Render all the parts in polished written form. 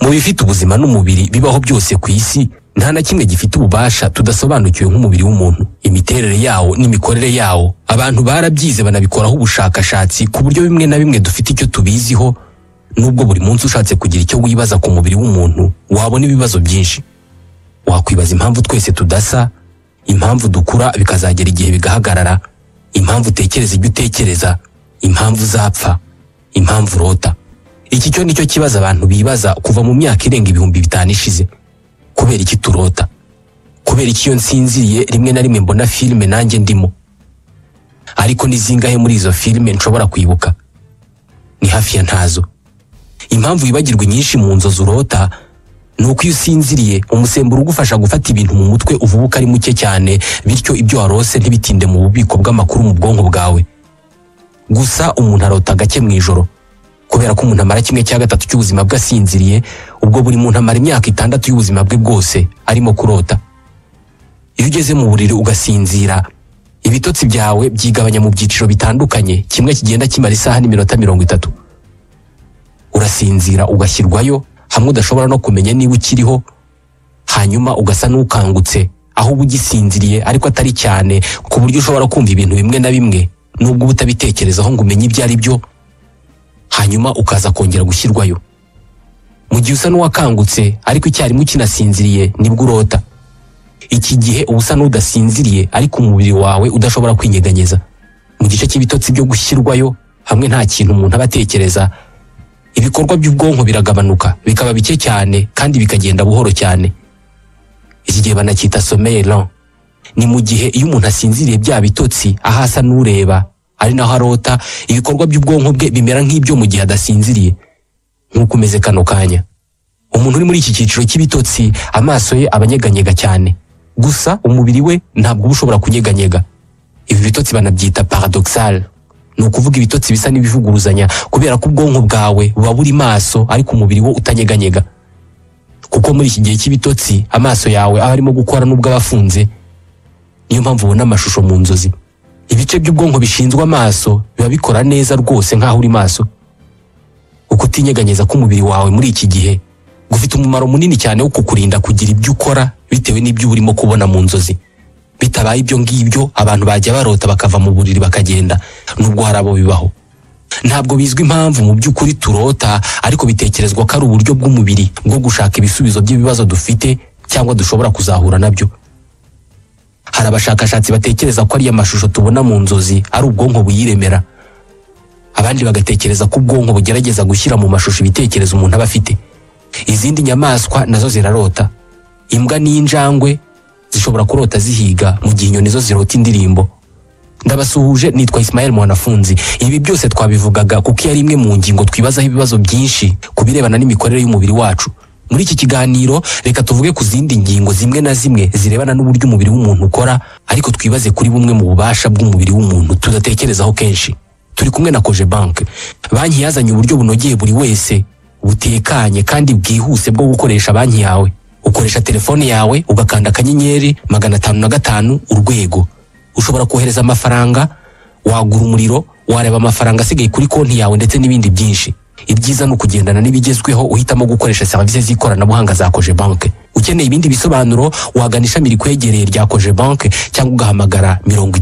Mu bifite ubuzima n'umubiri bibaho byose ku isi, nta na kimwe gifite ububasha tudasobanukiwe nk'umubiri w'umuntu. Imiterere yawo n'imikorere yawo abantu barabyize banabikoraho ubushakashatsi ku buryo bimwe na bimwe dufite icyo tubiziho, nubwo buri munsi ushatse kugira icyo wibaza ku mubiri w'umuntu wabona ibibazo byinshi. Wakwibaza impamvu twese tudasa, impamvu dukura bikazagera igihe bigahagarara, impamvu utekereza ibyo utekereza, impamvu uzapfa, impamvu urota. Iki cyo nicyo kibazo abantu bibaza kuva mu myaka irenga 5000 ishize. Kubera iki turota? Kubera iki iyo nsinziriye rimwe na rimwe mbona filime nanjye ndimo? Ariko ni zingahe muri izo filime nshobora kwibuka? Ni hafi ya ntazo. Impamvu wibagirwa nyinshi mu nzozi urota nuko iyo usinziriye umusemburo ugufasha gufata ibintu mu mutwe uvubuka ari muke cyane, bityo ibyo warose ntibitinde mu bubiko bw'amakuru mu bwonko bwawe. Gusa umuntu arota gake mu ijoro, kubera ko umuntu amara 1/3 cy'ubuzima bwe asinziriye, ubwo buri muntu amara imyaka 6 y'ubuzima bwe bwose arimo kurota. Iyo ugeze mu buriri ugasinzira, ibitotsi byawe byigabanya mu byiciro bitandukanye, kimwe kigenda kimara isaha n'iminota 30. Urasinzira ugashyirwayo hamwe udashobora no kumenya niba ukiriho, hanyuma ugasa n'ukangutse aho ugisinziriye ariko atari cyane, ku buryo ushobora kumva ibintu bimwe na bimwe nubwo utabitekerezaho ngo umenye ibyo ari byo, hanyuma ukaza kongera gushyirwayo. Mu gihe usa n'uwakangutse ariko icyarimwe ukinasinziriye nibwo urota. Iki gihe ubusa n'udasinziriye ariko umubiri wawe udashobora kwinyeganyeza. Mu gice cy'ibitotsi byo gushyirwayo hamwe nta kintu umuntu aba atekereza, ibikorwa by'ubwonko biragabanuka bikaba bike cyane kandi bikagenda buhoro cyane. Iki gihe banacyita sommeil lent. Ni mu gihe iyo umuntu asinziriye bya bitotsi ahasa n'ureba ari naho arota, ibikorwa by'ubwonko bwe bimera nk'ibyo mu gihe adasinziriye, nk'uko umeze kano kanya. Umuntu uri muri iki cyiciro cy'ibitotsi amaso ye abanyeganyega cyane, gusa umubiri we ntabwo uba ushobora kunyeganyega. Ibi bitotsi banabyita paradoxal. Ni ukuvuga ibitotsi bisa n'ibivuguruzanya, kubera ko ubwonko bwawe buba buri maso ariko umubiri wo utanyeganyega. Kuko muri iki gihe cy'ibitotsi amaso yawe aba arimo gukora nubwo aba afunze, niyo mpamvu ubona amashusho mu nzozi. Ibice by'ubwonko bishinzwe amaso biba bikora neza rwose nk'aho uri maso. Uko utinyeganyeza k'umubiri wawe muri iki gihe gufite umumaro munini cyane wo kukurinda kugira ibyo ukora bitewe n'ibyo urimo kubona mu nzozi. Bitabaye ibyo ngibyo abantu bajya barota bakava mu buriri bakagenda, nubwo hari abo bibaho. Ntabwo bizwi impamvu mu by'ukuri turota, ariko bitekerezwa ko ari uburyo bw'umubiri bwo gushaka ibisubizo by'ibibazo dufite cyangwa dushobora kuzahura nabyo. Hari abashakashatsi batekereza ko ari amashusho tubona mu nzozi ari ubwonko buyiremera. Abandi bagatekereza ko ubwonko bugerageza gushyira mu mashusho ibitekerezo umuntu aba afite. Izindi nyamaswa nazo zirarota. Imbwa n'injangwe zishobora kurota zihiga, mu gihe inyoni zo zirota indirimbo. Ndabasuhuje, nitwa Ismael Mwanafunzi. Ibi byose twabivugaga kuko ari imwe mu ngingo twibazaho ibibazo byinshi ku birebana n'imikorere y'umubiri wacu. Muri iki kiganiro reka tuvuge ku zindi ngingo zimwe na zimwe zirebana n'uburyo umubiri w'umuntu ukora, ariko twibaze kuri bumwe mu bubasha bw'umubiri w'umuntu tudatekerezaho kenshi. Turi kumwe na Cogebanque. Banki yazanye uburyo bunogeye buri wese, butekanye kandi bwihuse bwo gukoresha banki yawe. Ukoresha telefone yawe ugakanda akanyenyeri 505 urwego. Ushobora kohereza amafaranga, wagura umuriro, wareba amafaranga asigaye kuri konti yawe ndetse n'ibindi byinshi. Ibyiza ni ukugendana n'ibigezweho uhitamo gukoresha serivisi z'ikoranabuhanga za Cogebanque. Ukeneye ibindi bisobanuro wagana ishami rikwegereye rya Cogebanque cyangwa ugahamagara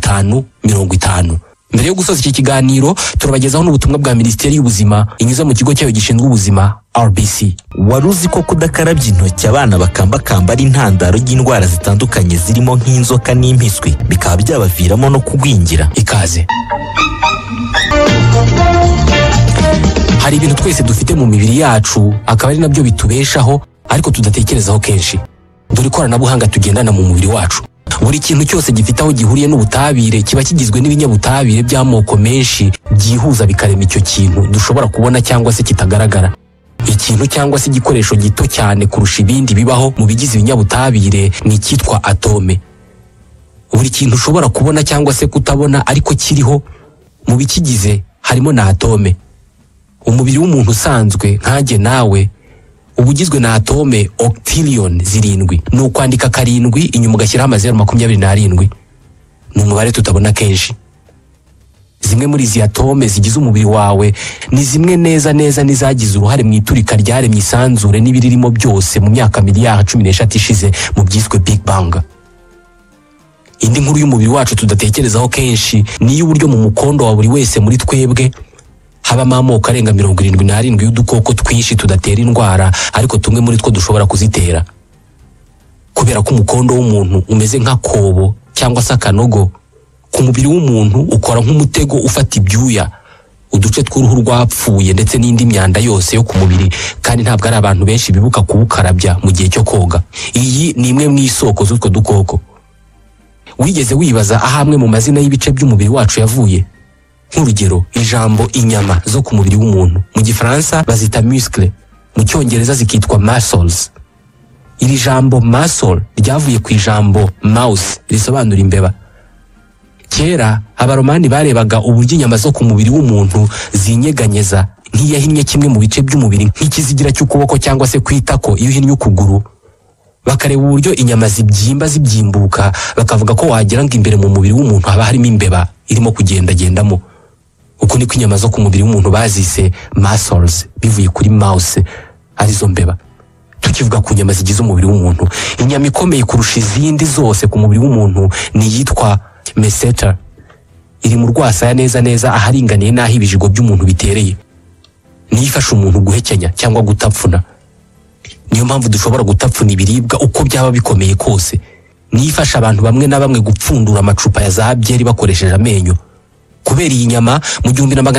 50 Mbere yo gusoza iki kiganiro turabagezaho n'ubutumwa bwa Minisiteri y'Ubuzima inyuze mu kigo cyayo gishinzwe ubuzima RBC. Waruzi ko kudakarabya intoki abana bakambakamba ari intandaro y'indwara zitandukanye zirimo nk'inzoka n'impiswi, bikaba byabaviramo no kugwingira? Ikaze. Hari ibintu twese dufite mu mibiri yacu akaba ari nabyo bitubeshaho ariko tudatekerezaho kenshi. Dore ikoranabuhanga tugendana mu mubiri wacu. Buri kintu cyose gifite aho gihuriye n'ubutabire kiba kigizwe n'ibinyabutabire by'amoko menshi byihuza bikarema icyo kintu dushobora kubona cyangwa se kitagaragara. Ikintu cyangwa se igikoresho gito cyane kurusha ibindi bibaho mu bigize ibinyabutabire ni icyitwa atome. Buri kintu ushobora kubona cyangwa se kutabona ariko kiriho mu bikigize harimo na atome. Umubiri w'umuntu usanzwe nkanjye nawe ubugizwe na atome octillion 7. Ni ukwandika 7 inyuma ugashyiraho 27. Ni umubare tutabona kenshi. zimwe muri izi atome zigize umubiri wawe ni zimwe neza neza n'izagize uruhare mu iturika ryaremye isanzure n'ibiririmo byose mu myaka miliyari 16 ishize mu byiswe Big Bang. Indi nkuru y'umubiri wacu tudatekerezaho kenshi ni y'uburyo mu mukondo wa buri wese muri twebwe habamo amoko arenga 77 y'udukoko twinshi tudatera indwara, ariko tumwe muri two dushobora kuzitera. Kubera ko umukondo w'umuntu umeze nk'akobo cyangwa se akanogo, ku mubiri w'umuntu ukora nk'umutego ufata ibyuya, uduce tw'uruhu rwapfuye ndetse n'indi myanda yose yo ku mubiri, kandi ntabwo ari abantu benshi bibuka kuwukarabya mu gihe cyo koga. Iyi ni imwe mu isoko z'utwo dukoko. Wigeze wibaza aho amwe mu mazina y'ibice by'umubiri wacu yavuye? Nk'urugero, ijambo inyama zo ku mubiri w'umuntu mu Gifaransa bazita muscle, mu Cyongereza zikitwa muscles. Iri jambo muscle ryavuye ku ijambo mouse risobanura imbeba. Kera abaromani barebaga uburyo inyama zo ku mubiri w'umuntu zinyeganyeza nk'iyahinnye kimwe mu bice by'umubiri nk'ikizigira cy'ukuboko cyangwa se kwitako iyo uhinnye ukuguru, bakareba uburyo inyama zibyimba zibyimbuka, bakavuga ko wagira ngo imbere mu mubiri w'umuntu haba harimo imbeba irimo kugendagendamo. Uko niko inyama zo ku mubiri w'umuntu bazise muscles bivuye kuri mouse, arizo mbeba. Tukivuga ku nyama zigize umubiri w'umuntu, inyama ikomeye kurusha izindi zose ku mubiri w'umuntu ni yitwa meseta. Iri mu rwasaya neza neza aharinganiye n'aho ibijigo by'umuntu bitereye. Niyo ifasha umuntu guhekenya cyangwa gutapfuna. Niyo mpamvu dushobora gutapfuna ibiribwa uko byaba bikomeye kose. Niyo ifasha abantu bamwe na bamwe gupfundura amacupa ya za byeri bakoresheje amenyo. Kubera iyi nyama, mu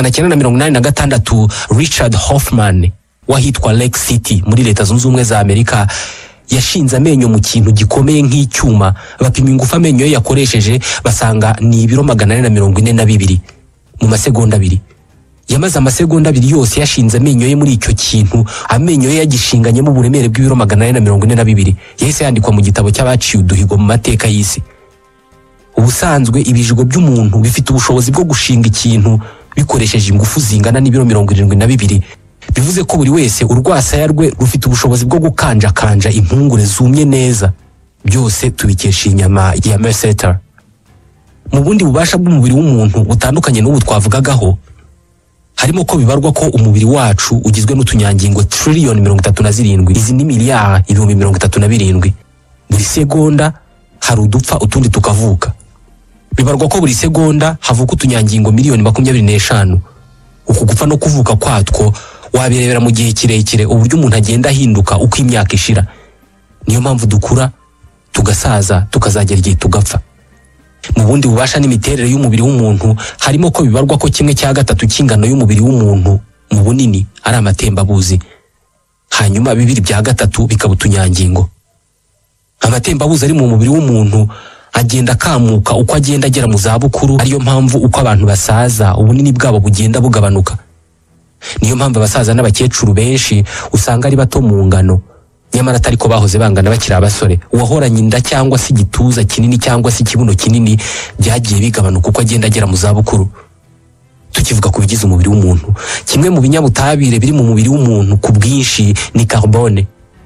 1986 Richard Hoffman wahitwa Lake City muri Leta Zunze Ubumwe za Amerika yashinze amenyo mu kintu gikomeye nk'icyuma, bapima ingufu amenyo ye yakoresheje basanga ni ibiro 442 mu masegonda 2. Yamaze amasegonda 2 yose yashinze amenyo ye muri icyo kintu, amenyo ye yagishinganyemo uburemere bw'ibiro 442. Yahise yandikwa mu gitabo cy'abaciye uduhigo mu mateka y'isi. Ubusanzwe ibijigo by'umuntu bifite ubushobozi bwo gushinga ikintu bikoresheje ingufu zingana n'ibiro 72. Bivuze ko buri wese urwasaya rwe rufite ubushobozi bwo gukanjakanja impungure zumye neza. Byose tubikesha inyama ya meseta. Mu bundi bubasha bw'umubiri w'umuntu butandukanye n'ubu twavugagaho, harimo ko bibarwa ko umubiri wacu ugizwe n'utunyangingo trillion 37. Izi ni miliyari 37. Buri segonda hari udupfa utundi tukavuka. Bibarwa ko buri segonda havuka utunyangingo miliyoni 25. Uku gupfa no kuvuka kwatwo wabirebera mu gihe kirekire uburyo umuntu agenda ahinduka uko imyaka ishira. Niyo mpamvu dukura tugasaza tukazagera igihe tugapfa. Mu bundi bubasha n'imiterere y'umubiri w'umuntu harimo ko bibarwa ko 1/3 cy'ingano y'umubiri w'umuntu mu bunini ari amatembabuzi, hanyuma 2/3 bikaba utunyangingo. Amatembabuzi ari mu mubiri w'umuntu agenda kamuka uko agenda agera mu zabukuru, ariyo mpamvu uko abantu basaza ubunini bwabo bugenda bugabanuka. Niyo mpamvu abasaza n'abakecuru benshi usanga ari bato mu ngano, nyamara atari ko bahoze bangana bakiri abasore. Uwahoranye inda cyangwa se igituza kinini cyangwa se ikibuno kinini byagiye bigabanuka uko agenda agera mu zabukuru. Tukivuga ku bigize umubiri w'umuntu, kimwe mu binyabutabire biri mu mubiri w'umuntu ku bwinshi ni carbone.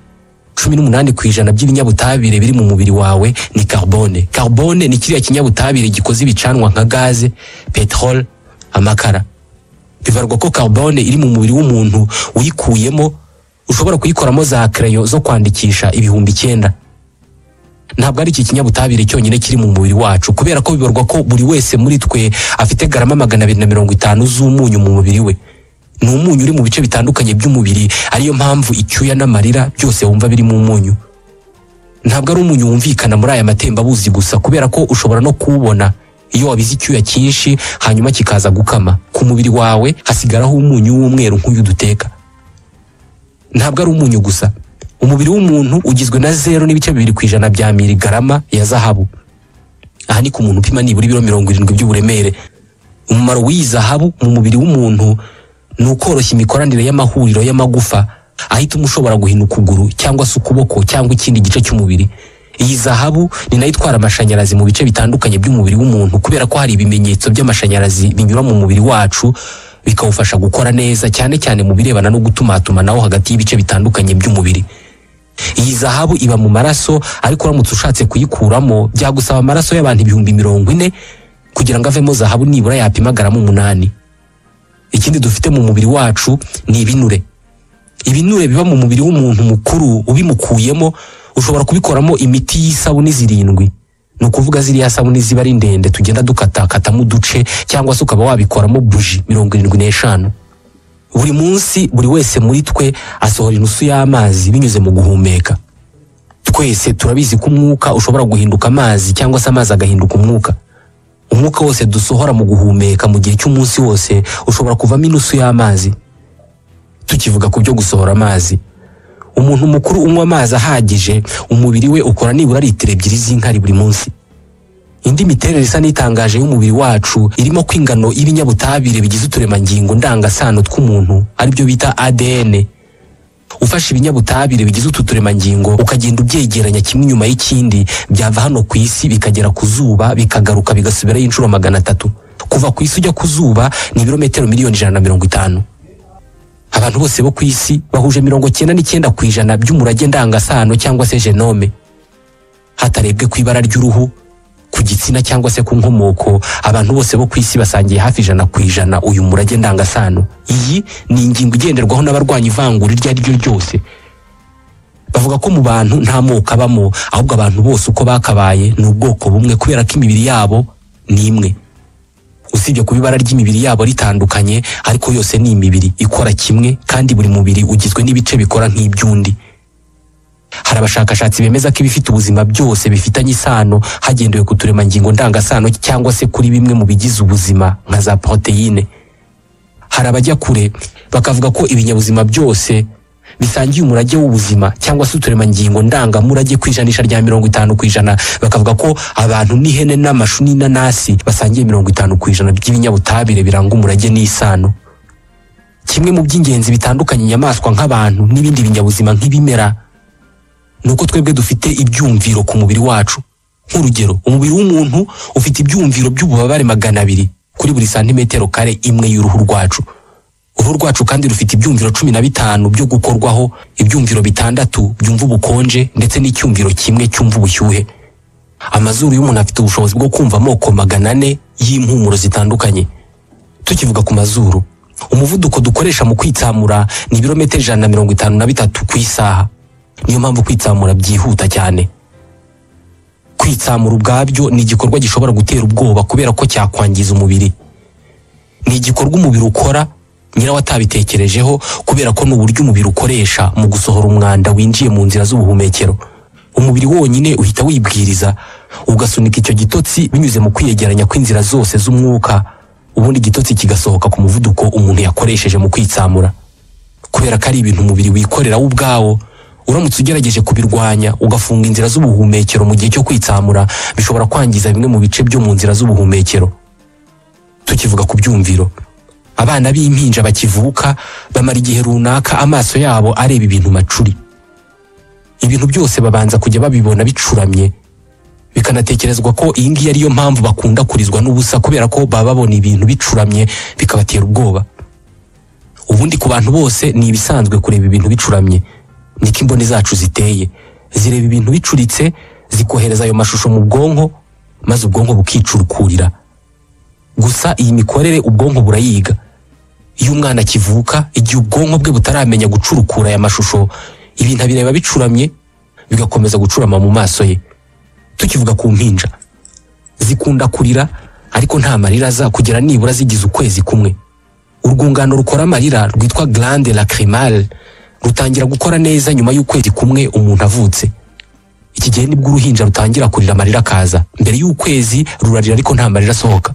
18% by'ibinyabutabire biri mu mubiri wawe ni carbone. Carbone ni kiriya kinyabutabire gikoze ibicanwa nka gaze, petrol, amakara. Bivarwa ko carbone iri mu mubiri w'umuntu uyikuyemo ushobora kuyikoramo za crayon zo kwandikisha 9,000. Ntabwo ari iki kinyabutabire cyonyine kiri mu mubiri wacu, kubera ko bibarwa ko buri wese muri twe afite garama 250 z'umunyu mu mubiri we. Ni umunyu uri mu bice bitandukanye by'umubiri, ariyo mpamvu icyuya n'amarira byose wumva biri mu munyu. Ntabwo ari umunyu wumvikana muri aya matembabuzi gusa, kubera ko ushobora no kuwubona iyo wabize icyuya cyinshi hanyuma kikaza gukama. Ku mubiri wawe hasigaraho umunyu w'umweru nk'uyu duteka. Ntabwo ari umunyu gusa, umubiri w'umuntu ugizwe na 0.2% bya miligarama ya zahabu. Aha ni ku muntu upima nibura ibiro 70 by'uburemere. Umumaro w'iyi zahabu mu mubiri w'umuntu ni ukoroshya imikoranire y'amahuriro y'amagufa ahita umushobora guhina ukuguru cyangwa se ukuboko cyangwa ikindi gice cy'umubiri. Iyi zahabu ni nayo itwara amashanyarazi mu bice bitandukanye by'umubiri w'umuntu, kubera ko hari ibimenyetso by'amashanyarazi binyura mu mubiri wacu bikawufasha gukora neza, cyane cyane mu birebana no gutumatumanaho hagati y'ibice bitandukanye by'umubiri. Iyi zahabu iba mu maraso, ariko uramutse ushatse kuyikuramo byagusaba amaraso y'abantu 40,000 kugira ngo avemo zahabu nibura yapima garama 8. Ikindi dufite mu mubiri wacu ni ibinure. Ibinure biba mu mubiri w'umuntu mukuru ubimukuyemo ushobora kubikoramo imiti y'isabuni 7. No kuvuga ziriya sabuni ziba ari ndende tugenda dukata mu duce, cyangwa se ukaba wabikoramo buji 75. Buri munsi buri wese muri twe asohora inusu y'amazi binyuze mu guhumeka. Twese turabizi ko umwuka ushobora guhinduka amazi cyangwa se amazi agahinduka umwuka. Umwuka wose dusohora mu guhumeka mu gihe cy'umunsi wose ushobora kuvamo inusu y'amazi. Tukivuga ku byo gusohora amazi, umuntu mukuru unywa amazi ahagije umubiri we ukora nibura litiro 2 z'inkari buri munsi. Indi miterere isa n'itangaje y'umubiri wacu irimo kwingano y'ibinyabutabire bigize uturemangingo ndangasano tw'umuntu aribyo bita ADN. Ufashe ibinyabutabire bigize utu turemangingo ukagenda ubyegeranya kimwe nyuma y'ikindi, byava hano ku isi bikagera ku zuba bikagaruka bigasubirayo inshuro 300. Kuva ku isi ujya ku zuba ni ibirometero miliyoni 150. Abantu bose bo ku isi bahuje 99% by'umurage ndangasano cyangwa se genome. Hatarebwe ku ibara ry'uruhu, ku gitsina cyangwa se ku nkomoko, abantu bose bo ku isi basangiye hafi 100% uyu murage ndangasano. Iyi ni ingingo igenderwaho n'abarwanya ivangura iryo ari ryo ryose. Bavuga ko mu bantu nta moko abamo, ahubwo abantu bose uko bakabaye ni ubwoko bumwe kubera ko imibiri yabo ni imwe. Usibye ku ibara ry'imibiri yabo ritandukanye, ariko yose ni imibiri ikora kimwe, kandi buri mubiri ugizwe n'ibice bikora nk'ibyundi. Hari abashakashatsi bemeza ko ibifite ubuzima byose bifitanye isano hagendewe ku turemangingo ndangasano cyangwa se kuri bimwe mu bigize ubuzima nka za proteine. Hari abajya kure bakavuga ko ibinyabuzima byose bisangiye umurage w'ubuzima cyangwa se uturemangingo ndangamurage ku ijanisha rya 50%. Bakavuga ko abantu n'ihene n'amashu n'inanasi basangiye 50% by'ibinyabutabire biranga umurage n'isano. Kimwe mu by'ingenzi bitandukanye inyamaswa nk'abantu n'ibindi binyabuzima nk'ibimera nuko twebwe dufite ibyumviro ku mubiri wacu. Nk'urugero, umubiri w'umuntu ufite ibyumviro by'ububabare 200 kuri buri santimetero kare imwe y'uruhu rwacu. Uruhu rwacu kandi rufite ibyumviro 15 byo gukorwaho, ibyumviro 6 byumva ubukonje ndetse n'icyumviro kimwe cyumva ubushyuhe. Amazuru y'umuntu afite ubushobozi bwo kumva amoko 400 y'impumuro zitandukanye. Tukivuga ku mazuru, umuvuduko dukoresha mu kwitsamura ni ibirometero 153 ku isaha. Niyo mpamvu kwitsamura byihuta cyane. Kwitsamura ubwabyo ni igikorwa gishobora gutera ubwoba kubera ko cyakwangiza umubiri. Ni igikorwa umubiri ukora nyirawo atabitekerejeho kubera ko n'uburyo umubiri ukoresha mu gusohora umwanda winjiye mu nzira z'ubuhumekero. Umubiri wonyine uhita wibwiriza ugasunika icyo gitotsi binyuze mu kwiyegeranya kw'inzira zose z'umwuka, ubundi igitotsi kigasohoka ku muvuduko umuntu yakoresheje mu kwitsamura. Kubera ko ari ibintu umubiri wikorera ubwawo, uramutse ugerageje kubirwanya ugafunga inzira z'ubuhumekero mu gihe cyo kwitsamura, bishobora kwangiza bimwe mu bice byo mu nzira z'ubuhumekero. Tukivuga ku byumviro, abana b'impinja bakivuka bamara igihe runaka amaso yabo areba ibintu macuri. Ibintu byose babanza kujya babibona bicuramye, bikanatekerezwa ko iyi ngiyi ariyo mpamvu bakunda kurizwa n'ubusa kubera ko baba babona ibintu bicuramye bikabatera ubwoba. Ubundi ku bantu bose ni ibisanzwe kureba ibintu bicuramye. Niko imboni zacu ziteye, zireba ibintu bicuritse zikohereza ayo mashusho mu bwonko maze ubwonko bukicurukurira. Gusa iyi mikorere ubwonko burayiga. Iyo umwana akivuka, igihe ubwonko bwe butaramenya gucurukura aya mashusho, ibintu abireba bicuramye bigakomeza gucurama mu maso ye. Tukivuga ku mpinja, zikunda kurira ariko nta marira aza kugera nibura zigize ukwezi kumwe. Urwungano rukora amarira rwitwa glande lacrymale rutangira gukora neza nyuma y'ukwezi kumwe umuntu avutse. Iki gihe nibwo uruhinja rutangira kurira amarira akaza. Mbere y'ukwezi rurarira ariko nta marira asohoka.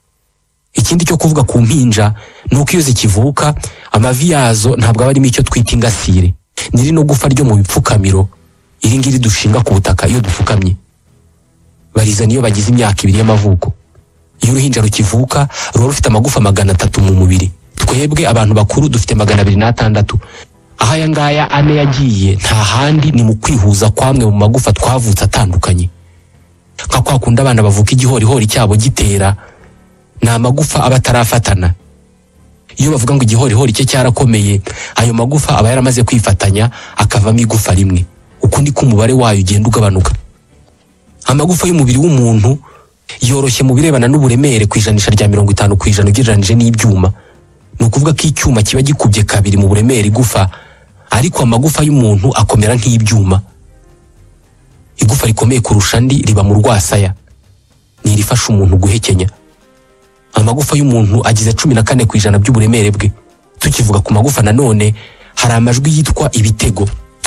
Ikindi cyo kuvuga ku mpinja nuko iyo zikivuka amavi yazo ntabwo aba arimo icyo twita ingasire. Ni rino gufa ryo mu bipfukamiro iri ngiri dushinga ku butaka iyo dupfukamye. Barizana iyo bagize imyaka 2 y'amavuko. Iyo uruhinja rukivuka ruba rufite amagufa 300 mu mubiri. Twebwe abantu bakuru dufite 260. Aha aya ngaya 4 yagiye nta handi ni mu kwihuza kwamwe mu magufa twavutse atandukanye. Nka kwa kundi abana bavuka igihorihori cyabo gitera, na magufa aba atarafatana. Iyo bavuga ngo igihorihori cye cyarakomeye, ayo magufa aba yaramaze kwifatanya akavamo igufa rimwe. Uko niko umubare wayo ugenda ugabanuka. Amagufa y'umubiri w'umuntu yoroshye mu birebana n'uburemere ku ijanisha rya 50% ugereranije n'ibyuma. Ni ukuvuga ko icyuma kiba gikubye kabiri mu buremere igufa, ariko amagufa y'umuntu akomera nk'ibyuma. Igufa rikomeye kurusha andi riba mu rwasaya, ni rifasha umuntu guhekenya. Amagufa y'umuntu agize 14% by'uburemere bwe. Tukivuga ku magufa nanone hari amajwi yitwa ibitego.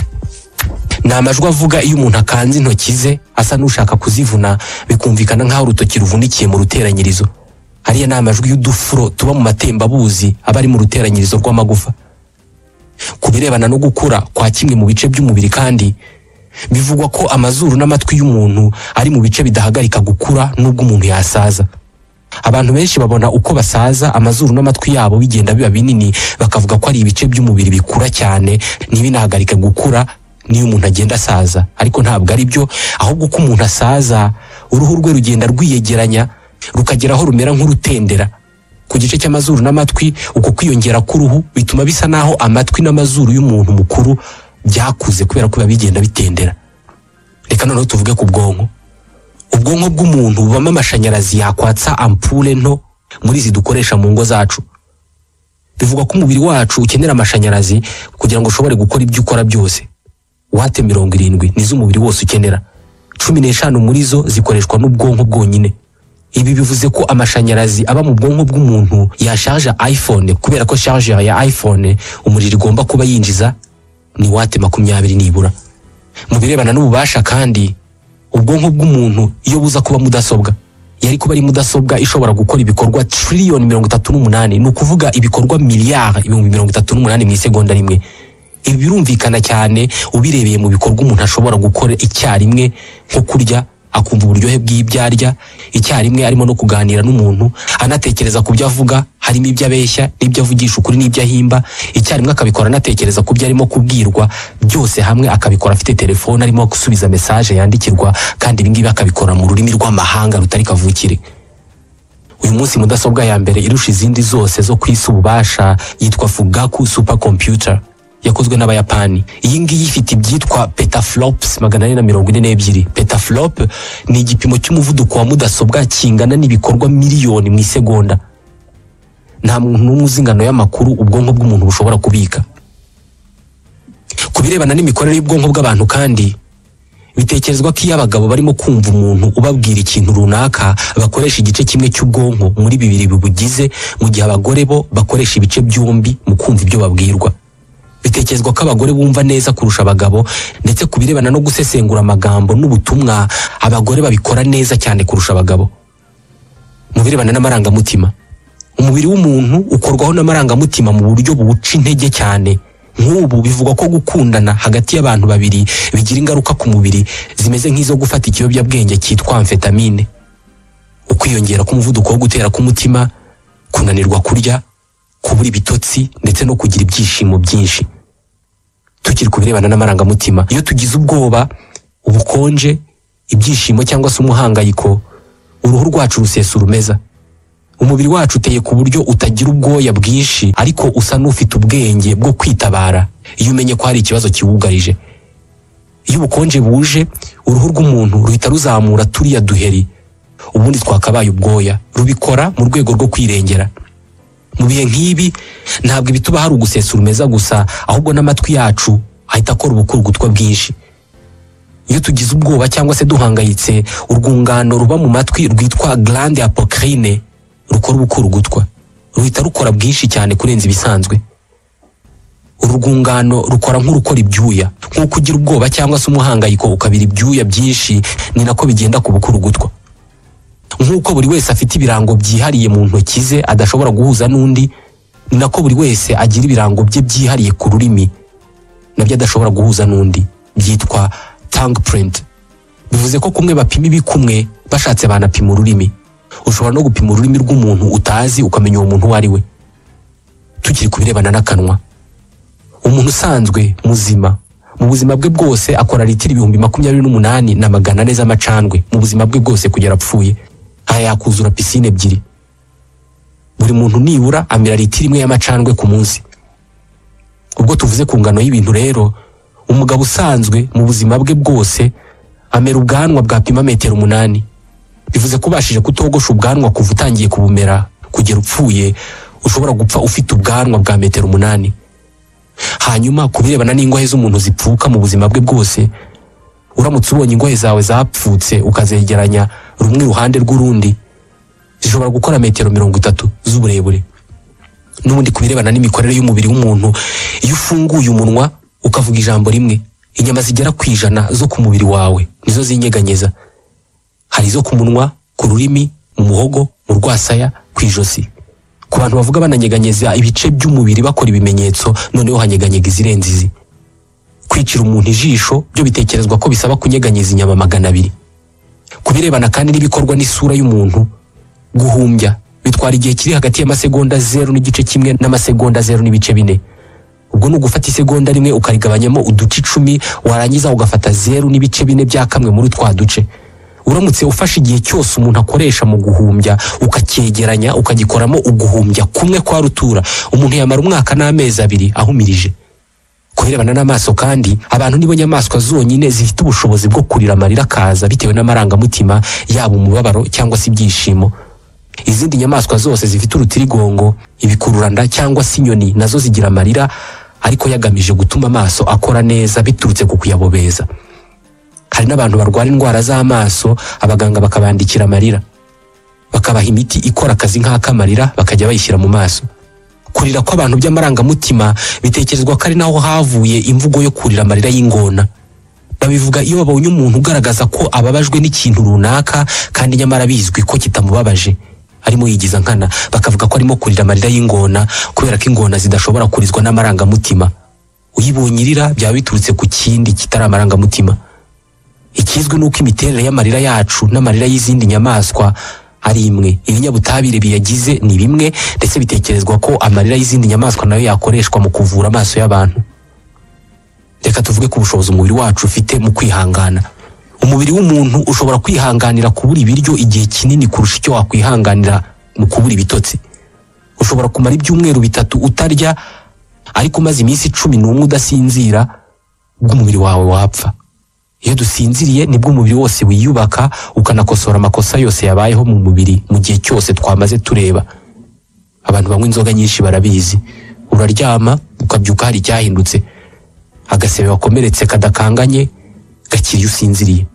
Ni amajwi avuga iyo umuntu akanze intoki ze asa n'ushaka kuzivuna, bikumvikana nk'aho urutoki ruvunikiye mu ruteranyirizo. Hariya ni amajwi y'udufuro tuba mu matembabuzi aba ari mu ruteranyirizo rw'amagufa. Ku birebana no gukura kwa kimwe mu bice by'umubiri kandi bivugwa ko amazuru n'amatwi y'umuntu ari mu bice bidahagarika gukura nubwo umuntu yasaza. Abantu benshi babona uko basaza amazuru n'amatwi yabo bigenda biba binini, bakavuga ko ari ibice by'umubiri bikura cyane ntibinahagarike gukura niyo umuntu agenda asaza. Ariko ntabwo ari byo, ahubwo ko umuntu asaza uruhu rwe rugenda rwiyegeranya rukageraho rumera nk'urutendera ku gice cy'amazuru n'amatwi. Uko kwiyongera k'uruhu bituma bisa naho amatwi n'amazuru y'umuntu mukuru byakuze kubera ko bigenda bitendera. Reka noneho tuvuge ku bwonko. Ubwonko bw'umuntu bubamo amashanyarazi yakwatsa ampule nto muri izi dukoresha mu ngo zacu. Bivuga ko umubiri wacu ukenera amashanyarazi kugira ngo ushobore gukora ibyo ukora byose. Wate 70 nizo umubiri wose ukenera, 15 muri zo zikoreshwa n'ubwonko bwonyine. Ibi bivuze ko amashanyarazi aba mu bwonko bw'umuntu yashaje iPhone, kubera ko charger ya iPhone umuriro igomba kuba yinjiza ni wate 20 nibura. Mu birebana n'ububasha kandi ubwonko bw'umuntu iyo buza kuba mudasobwa, yari kuba ari mudasobwa ishobora gukora ibikorwa trillion 38, ni ukuvuga ibikorwa miliyari 38 mu isegonda rimwe. Ibi birumvikana cyane ubirebeye mu bikorwa umuntu ashobora gukora icyarimwe, nko kurya akumva uburyohe bw'ibyo arya, icyarimwe arimo no kuganira n'umuntu anatekereza ku byo avuga, harimo ibyo abeshya n'ibyo avugisha ukuri n'ibyo ahimba. Icyarimwe akabikora anatekereza ku byo arimo kubwirwa, byose hamwe akabikora afite telefone arimo gusubiza message yandikirwa, kandi ibi ngibi akabikora mu rurimi rw'amahanga rutari kavukire. Uyu munsi mudasobwa ya mbere irusha izindi zose zo kwisi ububasha yitwa Fugaku supercomputer, yakozwe n'Abayapani. Iyi ngiyi ifite ibyitwa petaflops 442. Petaflop ni igipimo cy'umuvuduko wa mudasobwa kingana n'ibikorwa miliyoni mu isegonda. Nta muntu n'umwe uzi ingano y'amakuru ubwonko bw'umuntu bushobora kubika. Ku birebana n'imikorere y'ubwonko bw'abantu kandi bitekerezwa ko iyo abagabo barimo kumva umuntu ubabwira ikintu runaka bakoresha igice kimwe cy'ubwonko muri bibiri bibugize, mu gihe abagore bo bakoresha ibice byombi mu kumva ibyo babwirwa. Bitekerezwa ko abagore bumva neza kurusha abagabo, ndetse ku birebana no gusesengura amagambo n'ubutumwa abagore babikora neza cyane kurusha abagabo. Mu birebana n'amarangamutima, umubiri w'umuntu ukorwaho n'amarangamutima mu buryo buwuca intege cyane. Nk'ubu bivugwa ko gukundana hagati y'abantu babiri bigira ingaruka ku mubiri zimeze nk'izo gufata ikiyobyabwenge cyitwa amfetamine. Ukwiyongera k'umuvuduko wo gutera k'umutima, kunanirwa kurya, kubura ibitotsi ndetse no kugira ibyishimo byinshi. Tukiri ku birebana n'amarangamutima, iyo tugize ubwoba, ubukonje, ibyishimo cyangwa se umuhangayiko, uruhu rwacu rusesa urumeza. Umubiri wacu uteye ku buryo utagira ubwoya bwinshi, ariko usa n'ufite ubwenge bwo kwitabara iyo umenye ko hari ikibazo kiwugarije. Iyo ubukonje buje, uruhu rw'umuntu ruhita ruzamura turiya duheri ubundi twakabaye ubwoya, rubikora mu rwego rwo kwirengera. Mu bihe nk'ibi ntabwo ibituba hari ugusesa urumeza gusa, ahubwo n'amatwi yacu ahita akora ubukurugutwa bwinshi. Iyo tugize ubwoba cyangwa se duhangayitse, urwungano ruba mu matwi rwitwa glande apocrine rukora ubukurugutwa, ruhita rukora bwinshi cyane kurenza ibisanzwe. Urwungano rukora nk'urukora ibyuya. Nk'uko ugira ubwoba cyangwa se umuhangayiko ukabira ibyuya byinshi, ni nako bigenda ku bukurugutwa. Nk'uko buri wese afite ibirango byihariye mu ntoki ze adashobora guhuza n'undi, ni nako buri wese agira ibirango bye byihariye ku rurimi nabyo adashobora guhuza n'undi, byitwa tongue print. Bivuze ko kumwe bapima ibikumwe, bashatse banapima ururimi. Ushobora no gupima ururimi rw'umuntu utazi ukamenya uwo muntu uwo ari we. Tukiri ku birebana n'akanwa, umuntu usanzwe muzima mu buzima bwe bwose akora litiro 28,400 z'amacandwe mu buzima bwe bwose kugera apfuye. Aya yakuzura pisine 2. Buri muntu nibura amira litiro 1 y'amacandwe ku munsi. Ubwo tuvuze ku ngano y'ibintu rero, umugabo usanzwe mu buzima bwe bwose amera ubwanwa bwa pima metero 8. bivuze ko ubashije kutogosha ubwanwa kuva utangiye kubumera kugera upfuye ushobora gupfa ufite ubwanwa bwa 8 metero. Hanyuma kubirebana n'ingohe z'umuntu zipfuka mu buzima bwe bwose, uramutse ubonye ingohe zawe zapfutse ukazegeranya rumwe ruhande rw'urundi, zishobora gukora 30 metero z'uburebure. N'ubundi kubirebana n'imikorere y'umubiri w'umuntu, iyo ufunguye umunwa ukavuga ijambo rimwe, inyama zigera ku 100 zo ku mubiri wawe nizo zinyeganyeza. Hari izo ku munwa, ku rurimi, mu muhogo, mu rwasaya, ku ijosi. Ku bantu bavuga bananyeganyeza ibice by'umubiri bakora ibimenyetso, noneho hanyeganyega izirenzizi. Kwicira umuntu ijisho byo bitekerezwa ko bisaba kunyeganyeza inyama 200. Kubirebana kandi n'ibikorwa n'isura y'umuntu, guhumbya bitwara igihe kiri hagati y'amasegonda 0.1 n'amasegonda 0.4. Ubwo ni ugufata isegonda rimwe ukarigabanyamo uduce 10, warangiza ugafata 0.4 bya kamwe muri twa duce. Uramutse ufashe igihe cyose umuntu akoresha mu guhumbya ukacyegeranya ukagikoramo uguhumbya kumwe kwa rutura, umuntu yamara umwaka n'amezi 2 ahumirije. Kubirebana n'amaso kandi, abantu nibo nyamaswa zonyine zifite ubushobozi bwo kurira amarira kaza bitewe n'amarangamutima yabo, umubabaro cyangwa se ibyishimo. Izindi nyamaswa zose zifite urutirigongo, ibikururanda cyangwa se inyoni, nazo zigira amarira ariko yagamije gutuma amaso akora neza biturutse ku kuyabobeza. Hari n'abantu barwara indwara z'amaso, abaganga bakabandikira amarira, bakabaha imiti ikora akazi nk'akamarira bakajya bayishyira mu maso. Kurira kw'abantu by'amarangamutima bitekerezwa ko ari naho havuye imvugo yo kurira amarira y'ingona. Babivuga iyo babonye umuntu ugaragaza ko ababajwe n'ikintu runaka kandi nyamara bizwi ko kitamubabaje, arimo yigiza nkana, bakavuga ko arimo kurira amarira y'ingona kubera ko ingona zidashobora kurizwa n'amarangamutima. Uyibonye irira byaba biturutse ku kindi kitari amarangamutima. Ikizwi nuko imiterere y'amarira yacu n'amarira y'izindi nyamaswa ari imwe. Ibinyabutabire biyagize ni bimwe, ndetse bitekerezwa ko amarira y'izindi nyamaswa nayo yakoreshwa mu kuvura amaso y'abantu. Reka tuvuge ku bushobozi umubiri wacu ufite mu kwihangana. Umubiri w'umuntu ushobora kwihanganira kubura ibiryo igihe kinini kurusha icyo wakwihanganira mu kubura ibitotsi. Ushobora kumara ibyumweru 3 utarya, ariko umaze iminsi 11 udasinzira, bw'umubiri wawe wapfa. Iyo dusinziriye nibwo umubiri wose wiyubaka ukanakosora amakosa yose yabayeho mu mubiri mu gihe cyose twamaze tureba. Abantu banywa inzoga nyinshi barabizi. Uraryama ukabyuka hari icyahindutse, agasebe wakomeretse kadakanganye gakira iyo usinziriye.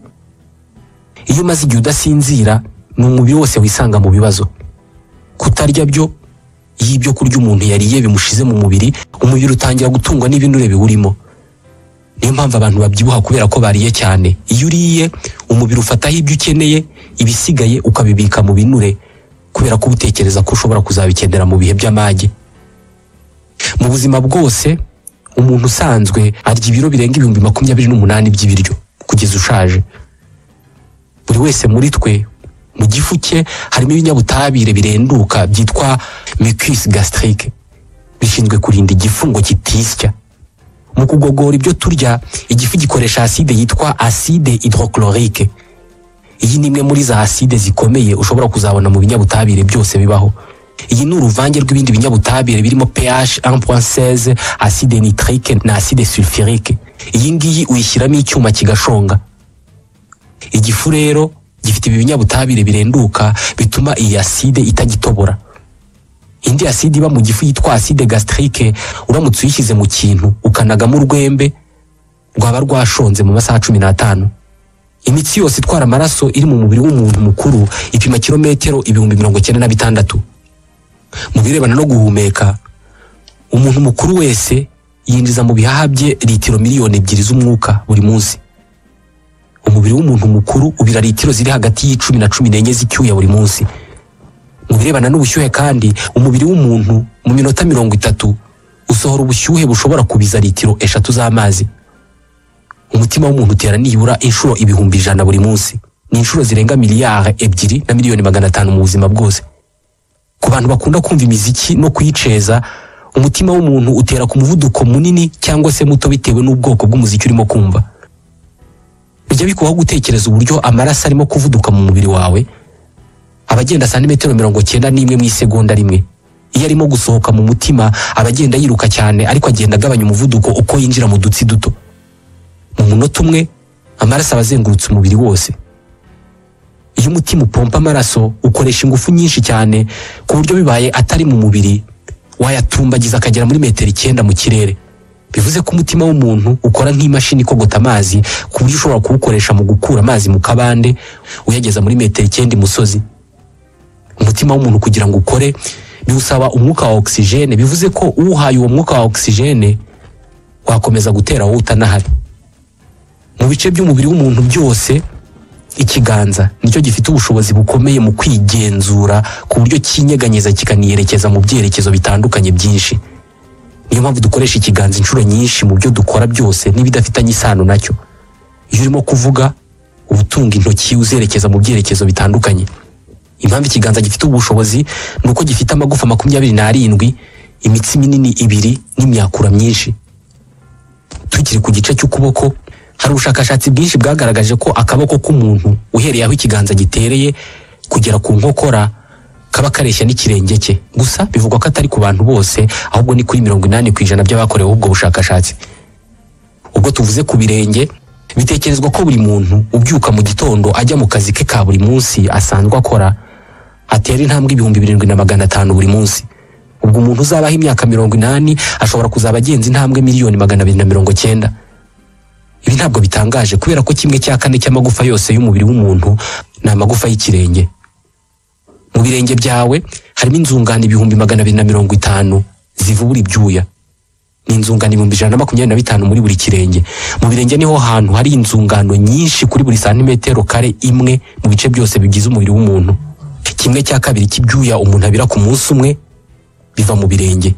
Iyo umaze igihe udasinzira, ni umubiri wose wisanga mu bibazo. Kutarya byo, iyo ibyo kurya umuntu yariye bimushize mu mubiri, umubiri utangira gutungwa n'ibinure biwurimo. Niyo mpamvu abantu babyibuha kubera ko bariye cyane. Iyo uriye, umubiri ufataho ibyo ukeneye, ibisigaye ukabibika mu binure kubera ko utekereza ko ushobora kuzabikenera mu bihe by'amage. Mu buzima bwose, umuntu usanzwe arya ibiro birenga 28,000 by'ibiryo kugeza ushaje. Buri wese muri twe, mu gifu cye harimo ibinyabutabire birenduka byitwa mucus gastrique, bishinzwe kurinda igifu ngo kitisya. Mu kugogora ibyo turya, igifu gikoresha acide yitwa acide hydrochlorique. Iyi ni imwe muri za acide zikomeye ushobora kuzabona mu binyabutabire byose bibaho. Iyi ni uruvange rw'ibindi binyabutabire birimo pH 1.16, acide nitrique na acide sulfurique. Iyi ngiyi uyishyiramo icyuma kigashonga. Igifu rero gifite ibi binyabutabire birenduka bituma iyi acide itagitobora. Indi acide iba mu gifu yitwa acide gastrique, uramutse uyishyize mu kintu ukanagamo urwembe, rwaba rwashonze mu masaha 15. Imitsi yose itwara amaraso iri mu mubiri w'umuntu mukuru ipima kilometero 96,000. Mu birebana no guhumeka, umuntu mukuru wese yinjiza mu bihaha bye litiro 2,000,000 z'umwuka buri munsi. Umubiri w'umuntu mukuru ubira litiro ziri hagati y'10 na 14 z'icyuya buri munsi. Mu birebana n'ubushyuhe kandi, umubiri w'umuntu mu minota 30 usohora ubushyuhe bushobora kubiza litiro 3 z'amazi. Umutima w'umuntu utera nibura inshuro 100,000 buri munsi. Ni inshuro zirenga miliyari 2 na miliyoni 500 mu buzima bwose. Ku bantu bakunda kumva imiziki no kuyiceza, umutima w'umuntu utera ku muvuduko munini cyangwa se muto bitewe n'ubwoko bw'umuziki urimo kumva. Bijya bikubaho gutekereza uburyo amaraso arimo kuvuduka mu mubiri wawe, abagenda santimetero 91 mu isegonda rimwe. Iyo arimo gusohoka mu mutima, abagenda yiruka cyane ariko agenda agabanya umuvuduko uko yinjira mu dutsi duto. Mu munota umwe, amaraso abazengurutse umubiri wose. iyo umutima upompa amaraso ukoresha ingufu nyinshi cyane ku buryo bibaye atari mu mubiri wayatumbagiza akagera muri metero 9 mu kirere. Bivuze ko umutima w'umuntu ukora nk'imashini ikogota amazi ku buryo ushobora kuwukoresha mu gukura amazi mu kabande uyageza muri metero 9 imusozi. Umutima w'umuntu kugira ngo ukore biwusaba umwuka wa oxygene, bivuze ko uhaye uwo mwuka wa oxygene wakomeza gutera wowe utanahari. Mu bice by'umubiri w'umuntu byose ikiganza nicyo gifite ubushobozi bukomeye mu kwigenzura ku buryo kinyeganyeza kikaniyerekeza mu byerekezo bitandukanye byinshi. Niyo mpamvu dukoresha ikiganza inshuro nyinshi mu byo dukora byose n'ibidafitanye isano nacyo. Iyo urimo kuvuga ubutunga intoki uzerekeza mu byerekezo bitandukanye. Impamvu ikiganza gifite ubushobozi nuko gifite amagufa 27, imitsi minini 2 n'imyakura myinshi. Tukiri ku gice cy'ukuboko, hari ubushakashatsi bwinshi bwagaragaje ko akaboko k'umuntu uhereye aho ikiganza gitereye kugera ku nkokora kaba kareshya n'ikirenge cye. Gusa bivugwa ko atari ku bantu bose, ahubwo ni kuri 80% by'abakorewe ubwo bushakashatsi. Ubwo tuvuze ku birenge, bitekerezwa ko buri muntu ubyuka mu gitondo ajya mu kazi ke ka buri munsi asanzwe akora atera intambwe 7500 buri munsi. Ubwo umuntu uzabaho imyaka 80 ashobora kuzaba agenza intambwe 290,000. Ibi ntabwo bitangaje kubera ko 1/4 cy'amagufa yose y'umubiri w'umuntu ni amagufa y'ikirenge. Mu birenge byawe harimo inzungano 250 zivubura ibyuya. Ni inzungano 125 muri buri kirenge. Mu birenge niho hantu hari inzungano nyinshi kuri buri santimetero kare imwe mu bice byose bigize umubiri w'umuntu. 1/2 cy'ibyuya umuntu abira ku munsi umwe biva mu birenge.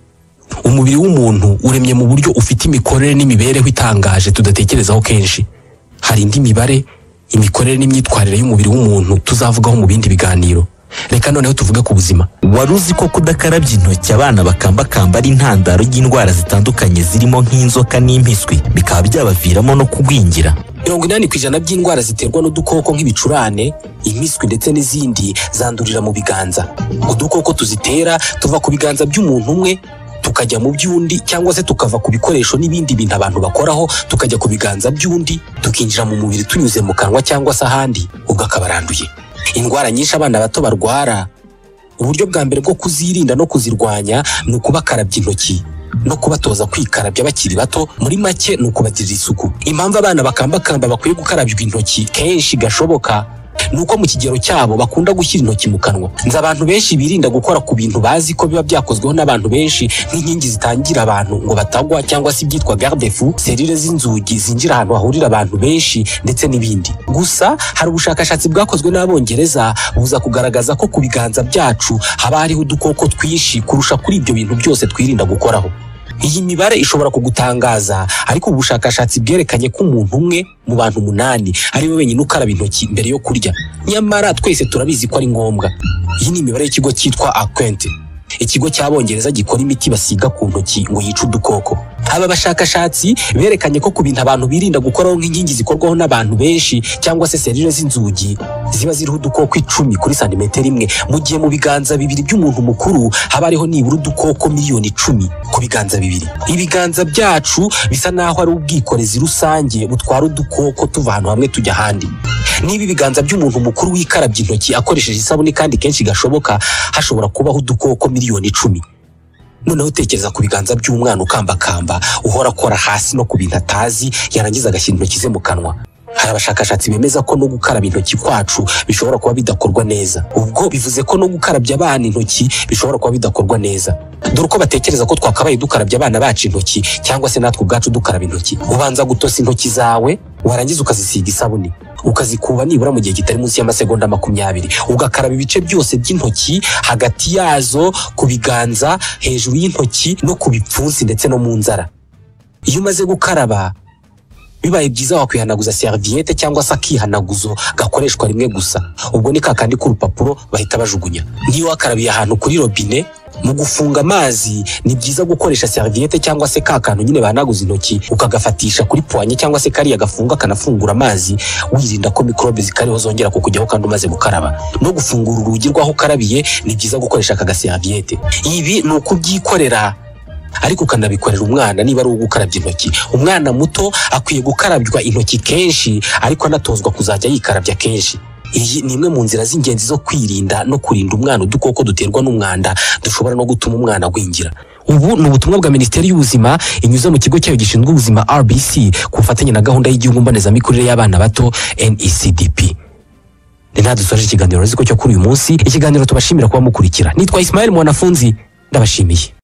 Umubiri w'umuntu uremye mu buryo ufite imikorere n'imibereho itangaje tudatekerezaho kenshi. Hari indi mibare, imikorere n'imyitwarire y'umubiri w'umuntu tuzavugaho mu bindi biganiro. Reka noneho tuvuge ku buzima. Wari uzi ko kudakarabya intoki abana bakambakamba ari intandaro y'indwara zitandukanye zirimo nk'inzoka n'impiswi, bikaba byabaviramo no kugwingira? 80% by'indwara ziterwa n'udukoko nk'ibicurane, impiswi ndetse n'izindi zandurira mu biganza. Udukoko tuzitera tuva ku biganza by'umuntu umwe tukajya mu by'undi, cyangwa se tukava ku bikoresho n'ibindi bintu abantu bakoraho tukajya ku biganza by'undi, tukinjira mu mubiri tunyuze mu kanwa cyangwa se ahandi, ubwo akabaranduye. Indwara nyinshi abana bato barwara, uburyo bwa mbere bwo kuzirinda no kuzirwanya ni ukubakarabya intoki no kubatoza kwikarabya bakiri bato. Muri make ni ukubagirira isuku. Impamvu abana bakambakamba bakwiye gukarabywa intoki kenshi gashoboka nuko mu kigero cyabo bakunda gushyira intoki mu kanwa. Nzi abantu benshi birinda gukora ku bintu bazi ko biba byakozweho n'abantu benshi, nk'inkingi zitangira abantu ngo batagwa, cyangwa se ibyitwa garde-fou, serire z'inzugi zinjira ahantu hahurira abantu benshi ndetse n'ibindi. Gusa hari ubushakashatsi bwakozwe n'Abongereza buza kugaragaza ko ku biganza byacu haba hariho udukoko twinshi kurusha kuri ibyo bintu byose twirinda gukoraho. Iyi mibare ishobora kugutangaza, ariko ubushakashatsi bwerekanye ko umuntu umwe mu bantu 8 ari we wenyine ukaraba intoki mbere yo kurya. Nyamara twese turabizi ko ari ngombwa. Iyi ni imibare y'ikigo cyitwa Aquent, ikigo cy'Abongereza gikora imiti basiga ku ntoki ngo yice udukoko. Aba bashakashatsi berekanye ko ku bintu abantu birinda gukoraho nk'inkingi zikorwaho n'abantu benshi, cyangwa se serire z'inzugi, ziba ziriho udukoko 10 kuri santimetero imwe, mu gihe mu biganza 2 by'umuntu mukuru haba hariho nibura udukoko miliyoni 10 ku biganza 2. Ibiganza byacu bisa naho ari ubwikorezi rusange butwara udukoko tuva ahantu hamwe tujya ahandi. Niba ibiganza by'umuntu mukuru wikarabye intoki akoresheje isabune kandi kenshi gashoboka, hashobora kubaho udukoko miliyoni 10. Noneho utekereza ku biganza by'umwana ukambakamba uhora akora hasi no ku bintu atazi, yarangiza agashyira intoki ze mu kanwa. Hari abashakashatsi bemeza ko no gukaraba intoki kwacu bishobora kuba bidakorwa neza. Ubwo bivuze ko no gukarabya abana intoki bishobora kuba bidakorwa neza. Dore uko batekereza ko twakabaye dukarabya abana bacu intoki, cyangwa se natwe ubwacu dukaraba intoki. Ubanza gutosa intoki zawe, warangiza ukazisiga isabune, ukazikuba nibura mu gihe kitari munsi y'amasegonda 20, ugakaraba ibice byose by'intoki, hagati yazo, ku biganza, hejuru y'intoki no ku bipfunsi ndetse no mu nzara. Iyo umaze gukaraba, bibaye byiza wakwihanaguza serviette cyangwa se akihanaguzo gakoreshwa rimwe gusa. Ubwo ni kakandi k'urupapuro bahita bajugunya. Niyo wakarabiye ahantu kuri robine, mu gufunga amazi ni byiza gukoresha serviette cyangwa se kakantu nyine bahanaguza intoki, ukagafatisha kuri poanye cyangwa se kariya gafunga kanafungura amazi, wirinda ko microbe zikariho zongera kukujyaho kandi umaze gukaraba. No gufungura urugi rw'aho ukarabiye ni byiza gukoresha aka serviette. Ibi ni ukubyikorera, ariko ukanabikorera umwana niba ari ugukarabya intoki. Umwana muto akwiye gukarabywa intoki kenshi, ariko anatozwa kuzajya yikarabya kenshi. iyi ni imwe mu nzira z'ingenzi zo kwirinda no kurinda umwana udukoko duterwa n'umwanda dushobora no gutuma umwana agwingira. Ubu ni ubutumwa bwa Minisiteri y'Ubuzima inyuze mu kigo cyayo gishinzwe ubuzima RBC ku bufatanye na gahunda y'igihugu mbonezamikurire y'abana bato NECDP. Ni nta dusoje ikiganiro cyo kuri uyu munsi. Ikiganiro tubashimira kuba mukurikira. Nitwa Ismael Mwanafunzi, ndabashimiye.